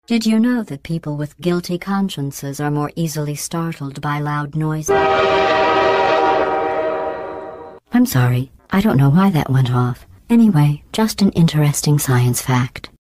Did you know that people with guilty consciences are more easily startled by loud noises? I'm sorry, I don't know why that went off. Anyway, just an interesting science fact.